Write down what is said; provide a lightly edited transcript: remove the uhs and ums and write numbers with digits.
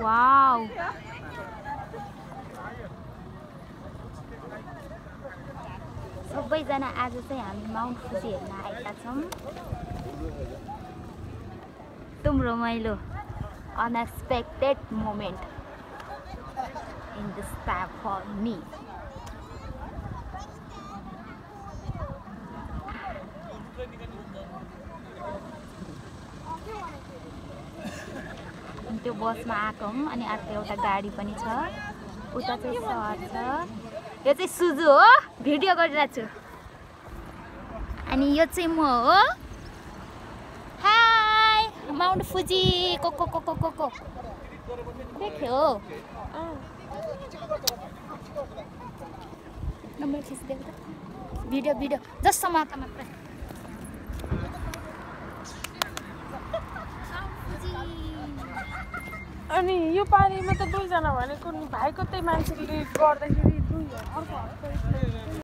Wow सबैजना आज चाहिँ हामी माउन्ट फुजी हेर्न आएका छौँ। एकदम रमाइलो unexpected moment in this time for me. त्यो बसमा आएको हौँ अनि अर्को एउटा गाडी पनि छ, उता चाहिँ सहर छ। यो चाहिँ सुजु हो, भिडियो गरिरहेको छु। अनि यो चाहिँ म हो। हाई माउन्ट फुजी को देख्यो नम्बर खिच्दिएको त भिडियो जस्तो मात्र अनि यो पानीमा त दुईजना भनेको भाइको त्यही मान्छेले गर्दाखेरि दुई अर्को